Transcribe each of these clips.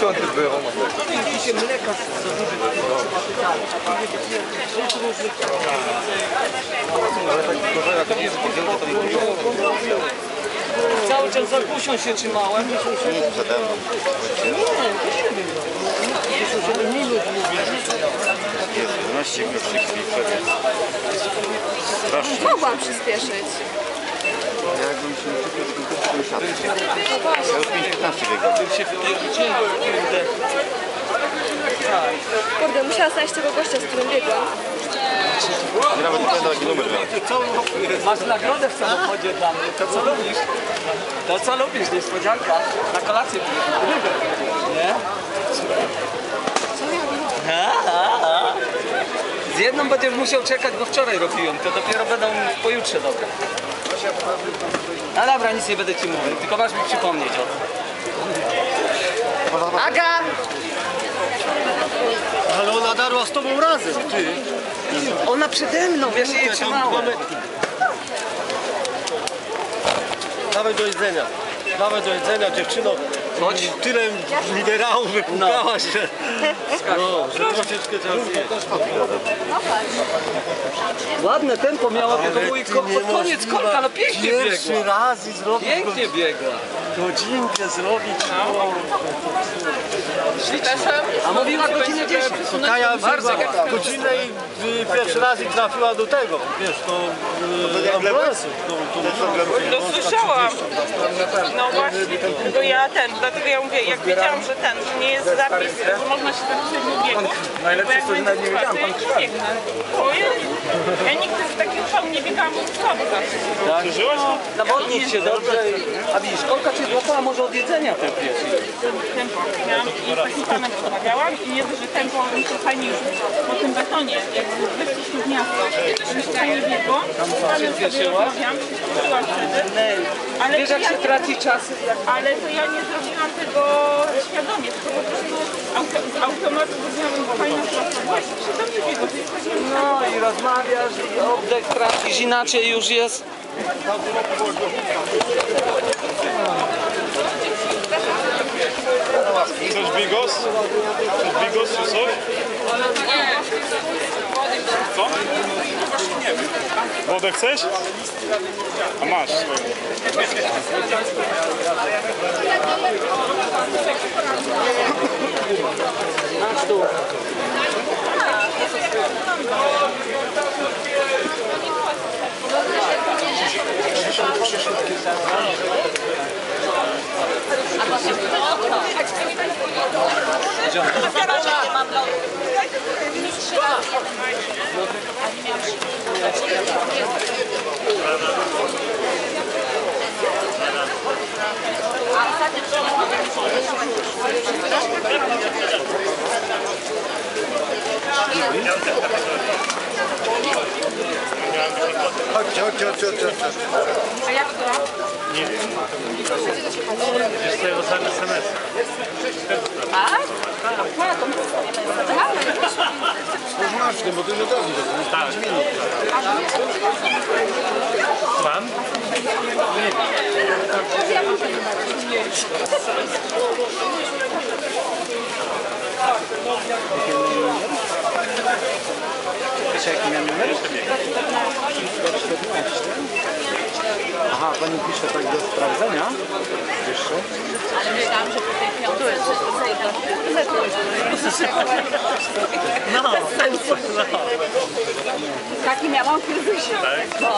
10 było. Się mleka cały czas za kusią się trzymałem. Przede mną. 11 krótszych chwil przed. Strasznie. Mogłam przyspieszyć. Jakbym się nie czuł, to bym siadł. Ja już 5:15 biegam. Kurde, musiała znaleźć tego gościa, z którym biegłam. Ja nawet nie będę taki numer miał. Masz nagrodę w samochodzie dla mnie. To co lubisz? To co lubisz? Niespodzianka. Na kolację nie? Z jedną będziesz musiał czekać, bo wczoraj robiłem. To dopiero będą pojutrze dobre. No dobra, nic nie będę ci mówił. Tylko masz mi przypomnieć o tym. Aga! Ale ona darła z tobą razem, ty. Ona przede mną, ja się jej trzymałem. Dawaj do jedzenia. Dawaj do jedzenia, dziewczyno. Chodź. Tyle minerałów wypłukałaś, że... No, że troszeczkę trzeba zjeść. Ładne tempo miała, tylko mój pod koniec korka, no pięknie Pierwszy biegła. raz i zrobić Pięknie biegła. godzinkę zrobić. A mówiła godzinę 10. To Kaja Bardzo biegła godzinę i pierwszy raz i trafiła do tego. Wiesz, to ambulansu. No słyszałam. No właśnie, tylko ja dlatego ja mówię, jak wiedziałam, że że nie jest zapis, że można się zapisać do biegu. Najlepsze jest to, że nawet nie wiedziałam, pan Krzysztof. Ja nigdy w takim szału nie biegałam w słabo zawsze. Tak? Nawodnić się dobrze. A widzisz, kolka cię złapała może od jedzenia ten pies. Tempo miałam i taki panem rozmawiałam i nie dość, że tempo mi się fajnie już po tym betonie, jak wyszliśmy w miasto, mieszkanie biegło, tam już sobie rozmawiałam, przyszłam wtedy. Ale Wiesz, jak się traci czas? Ale to ja nie zrobiłam tego świadomie, tylko po prostu z automatu zrobiłam fajną pracę. Właśnie przy tobie biegu, to jest właśnie... No i rozmawiasz i oddech tracisz, inaczej już jest. Chcesz bigos? Chcesz bigos czy coś? Co? Wodę chcesz? A masz swoją. Na stół. Chodźcie. A jak to? Wiesz co, ja dostałem SMS. Tak? Już masz tym, bo ty nie dowiesz. Tak. Mam? Wiecie, jaki miałem numer? 14. Aha, pani pisze tak do sprawdzenia. Jeszcze. Ale myślałam, że po tej piątej No, taki miałam w kryzysie. No.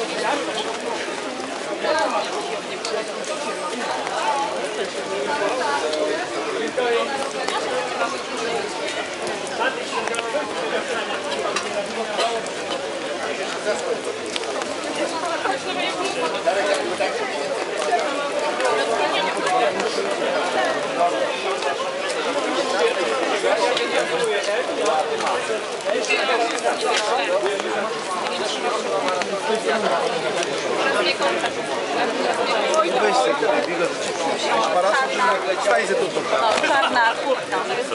Weź sobie tutaj bigos, że ci przyniesiesz. Parasol, czy stań ze tu. No, czarna kurtka.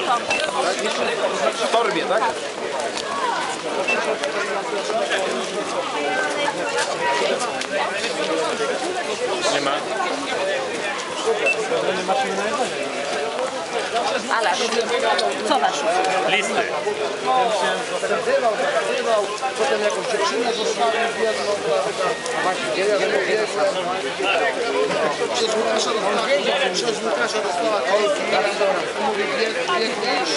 W torbie, tak? Nie ma. Nie masz mi na jedzenie. Alasz. Co nasz? Listy. Zagadywał, potem jakąś dziewczynę zostawił biedną, przez Łukasza dostała kolki, mówi biegniesz.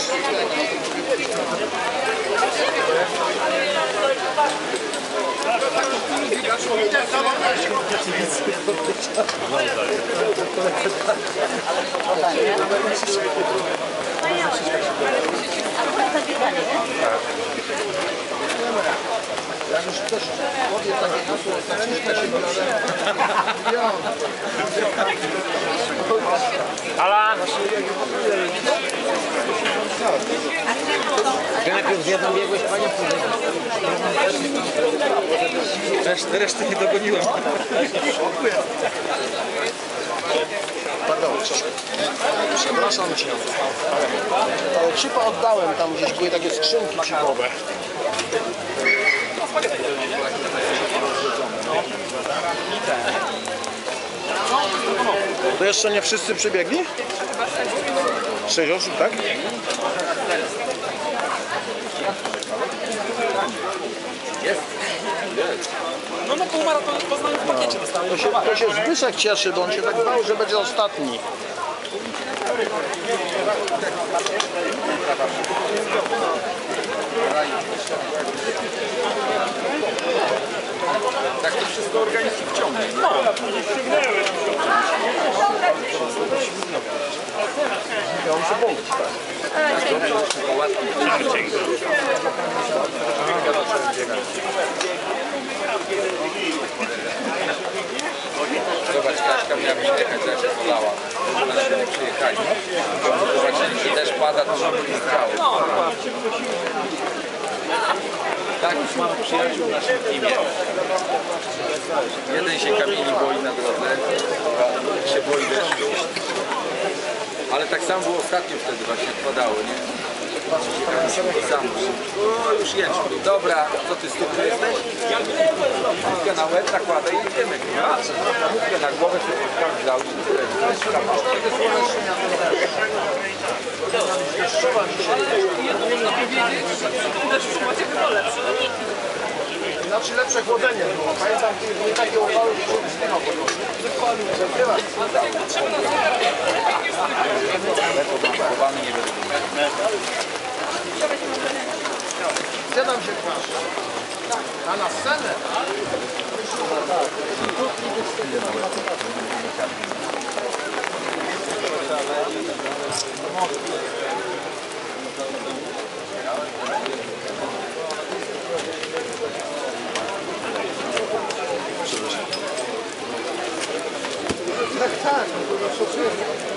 Jak już ktoś powie takie hasło, to się biorę. Ala! Ty najpierw z jedną biegłeś, panie, później. Reszty nie dogoniłem. Pardon, przepraszam cię. Ale chipa oddałem, tam gdzieś były takie skrzynki chipowe. To jeszcze nie wszyscy przybiegli? 6 osób, tak? No półmaraton w Poznaniu w pakiecie dostałem. To się Zbyszek cieszy, bo on się tak bał, że będzie ostatni. Tak to wszystko organizm wciągnie. On się boi. Zobacz, Kaśka miała mi jechać, jak się polała. Ona nie przyjechali. Zobaczyli, że też pada, to żeby nie stało. Tak, już mamy przyjaciół w naszym teamie. Jeden się kamieni boi na drodze, się boi deszczu. Ale tak samo było ostatnio wtedy właśnie, padało, nie? Sam już jedź. Dobra, co ty stupny jesteś? Mówkę na łeb nakładę i jedziemy. Mówkę na głowę, sobie tam wziął i tyle. Znaczy lepsze chłodzenie było. Pamiętam, kiedy takie upały, że się zginął po prostu. Chowany nie będę. Gdzie nam się kwasz? A na scenę? Tak, to szacuję.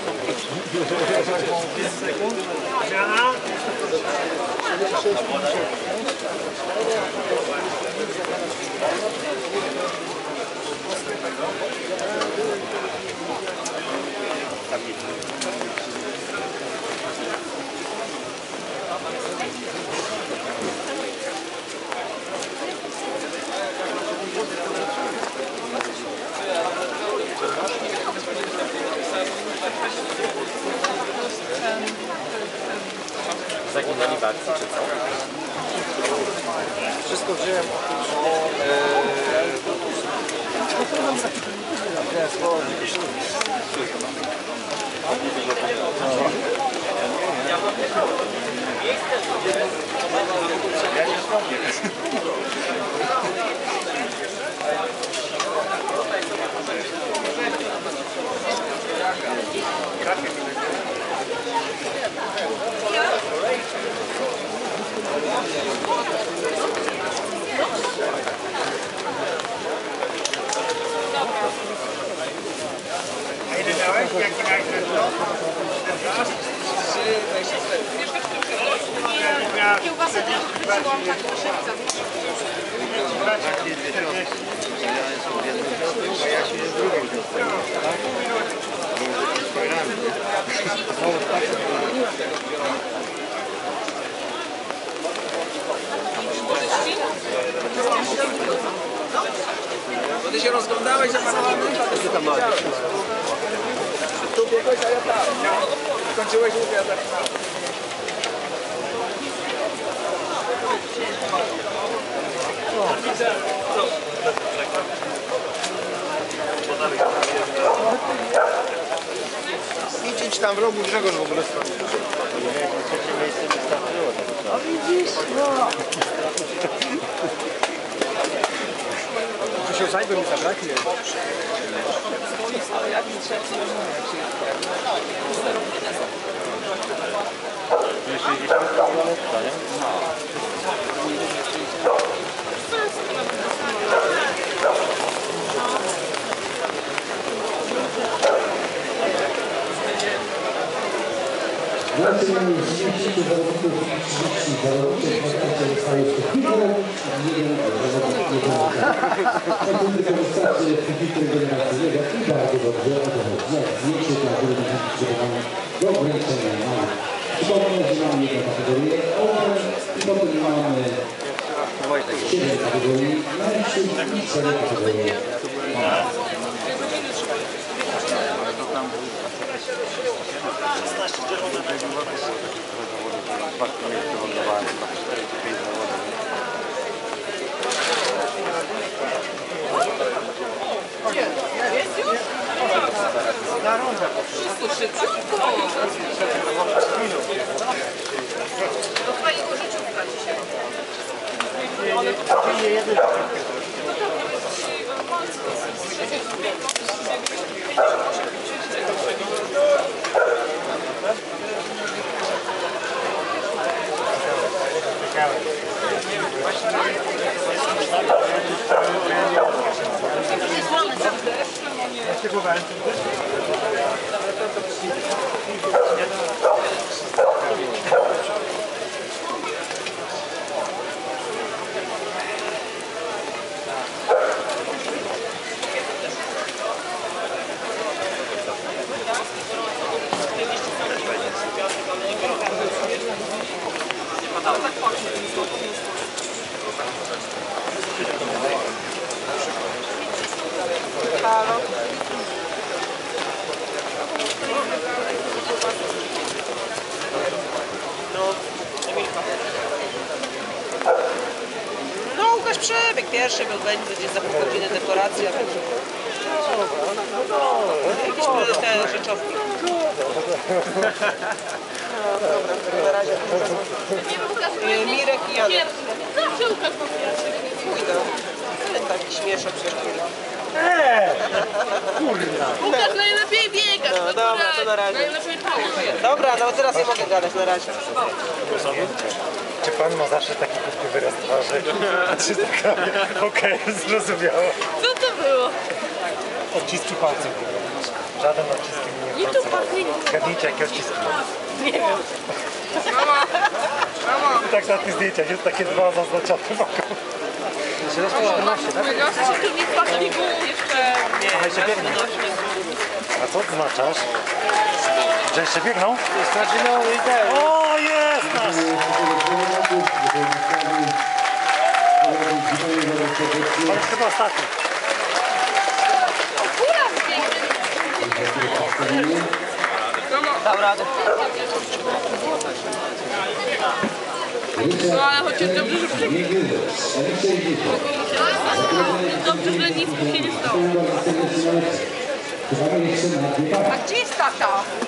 Zaginęli w akcji, czy co? Wszystko wziąłem. Kiełbasę też wróciłam tak do szybca. Ja się z drugim tak? Bo ty się rozglądałeś za parawanem? Tu biegłeś, a ja tam. Skończyłeś mówię, a tak. Idź tam w rogu, Grzegorz w ogóle stoi. Trzecie miejsce wystarczyło. A widzisz, no. Tu się zajmę, mi zabraknie. Jeszcze 60 kilometrów, nie? Znaczy mamy 30 zawodników, 30 zawodników, właśnie zostaje z technikiem i jeden zawodnik nie pomaga. To tylko wystarczy technikiem generacyjnego i bardzo dobrze o to chodzi. Jak zdjęcie dla wielu przygotowani do ograniczenia mamy. Przypomnę, że mamy jedną kategorię open i potem mamy 7 kategorii mężczyzn i 4 kategorie mężczyzn. Do twojego życiówka dzisiaj. No Łukasz przebieg pierwszy, był będzie gdzieś za pół godziny dekoracja. Jakieś te rzeczowki. Dobra, na razie. Mirek i Janek. Zawsze Łukasz ma pierwszy. Pójdę. Ten taki śmieszek się chwilę. Łukasz najlepiej biega. No dobra, to na razie. Najlepiej pałuje. Dobra, no teraz nie mogę gadać, na razie. Czy pan ma zawsze taki krótki wyraz twarzy? Czy taka... Okej, zrozumiało. Co to było? Odciski palców. Żaden odcisk nie Nie to pachnie. Zgadnijcie, jakie odciski. Nie wiem. Mama. Mama. I tak na tych zdjęciach jest takie dwa zaznaczone wokół. Powiedziałeś, że tu nie w pachniku jeszcze... Aha, jeszcze biegną. A co oznaczasz? Że jeszcze biegną? Znaczy no i ten. O, jest nasz! On jest chyba ostatni. Dam radę. No ale chociaż dobrze, że przebiegł. Dobrze, że nic mu się nie stało. A gdzie jest tata?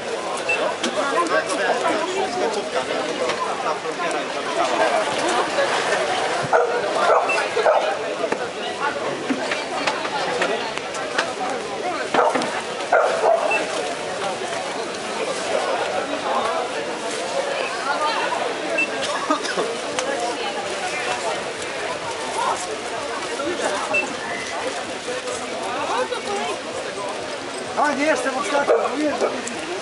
A nie jestem ostatni, mówiłem, że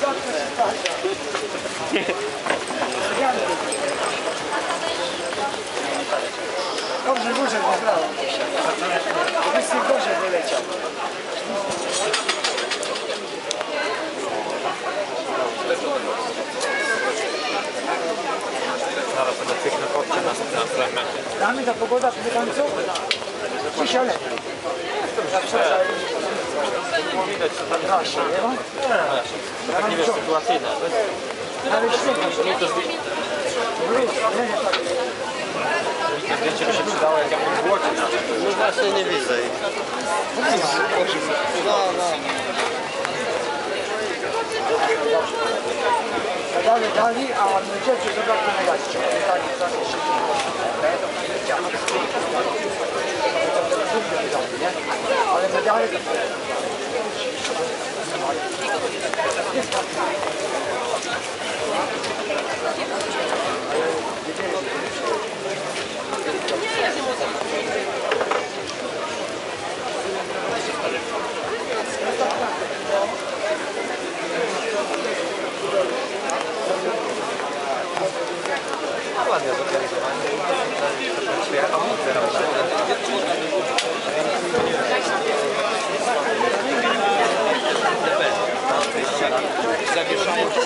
dobrze, górze wybrałem. Nic nie gorzej wyleciał. Zaraz będę cyknę fotkę na flemę. Damy ta pogoda, to tam co? Dzisiaj lepiej. Widać, co tam nasze. Tak nie wiesz, sytuacyjne. Zdjęcie by się przydało, jak ja bym w Łodzi nawet. No właśnie nie widzę ich. Medale dali, a dzieci zobaczmy medali. Ale medale to... Ładnie zorganizowanie. Zawieszają się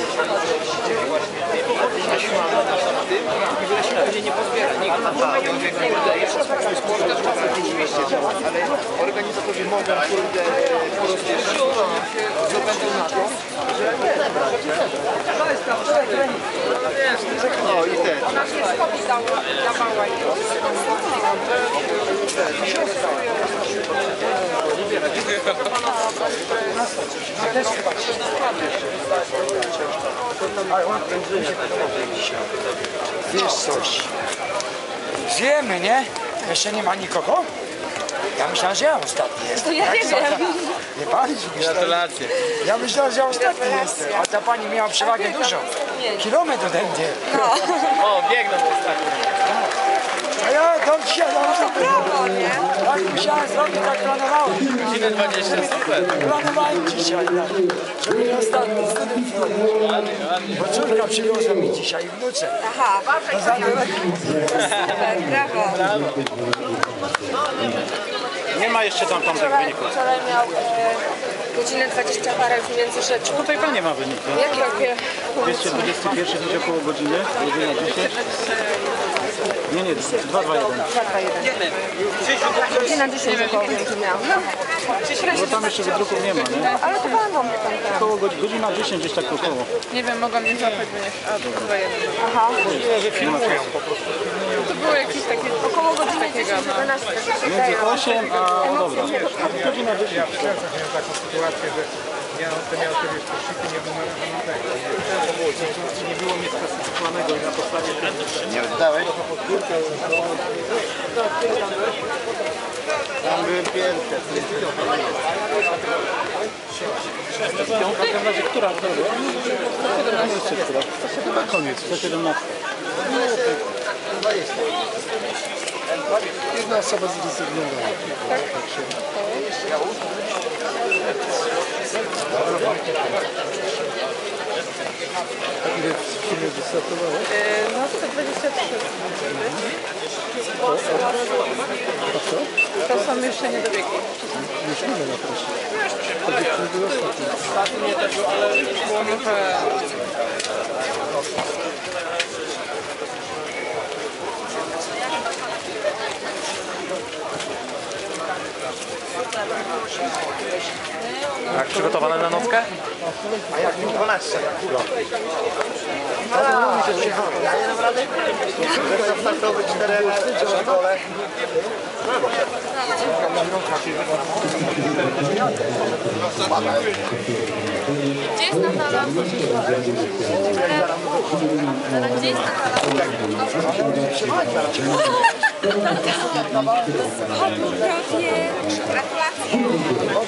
i wyleśnienie później nie pozbiera nikt. Ale organizatorzy mogą kurde porozwieszać, zapędzą na to, że no i ten. Wiesz coś? Zjemy, nie? Jeszcze nie ma nikogo? Ja myślałem, że ja ostatni jestem. Ja nie wiem. Nie pan? Gratulacje. Ja myślałem, że ja ostatni jestem. A ta pani miała przewagę dużą. Kilometr ode mnie. O, biegną ostatnio. A ja tam siadam. Brawo, nie? Tak musiałem zrobić, tak planowałem. Godzinę 20, super. Planowałem dzisiaj, tak, żeby nie ostatni student wchodzić. Bo córka przywiozła mi dzisiaj wnuczek. Aha, To za super, brawo. Nie ma jeszcze tam tamtych wyników. Wczoraj miał godzinę 20 parę w Międzyrzeczu. Tutaj pan nie ma wyniku. Jakie? 221 gdzieś około godziny, godzina 10. Nie, 221. Godzina 10 około wiem, że miał. Bo tam jeszcze wydruków nie ma, nie? Ale to pan wam tam. Około godzina 10 gdzieś tak około. Nie wiem, mogłam nie złapać, bo nie... A, to chyba jeden. Aha. To było jakieś takie... Około godziny 10 do 12. Między 8 a... O dobra. Godzina 10. Ja w Kielcach miałem taką sytuację, że ja miał sobie sposzyki, nie było nie było nic klasyfikowanego i na podstawie Nie oddałeś? Tam byłem pierwszy. W każdym razie, która? 117. Która? Koniec. 117. Jedna osoba zrezygnowała. ile w sumie wystartowało. No 123. To są jeszcze niedobiegi. Już nie ma na proszę. To dziewczyny były ostatnie. Było może... Tak, przygotowane na nockę? A jak mi 12? Zestaw startowy 4 gole. Gdzie jest Natala? Gdzie jest Natala? Gratulacje.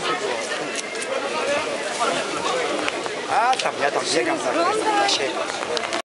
A tam, ja tam biegam za siebie.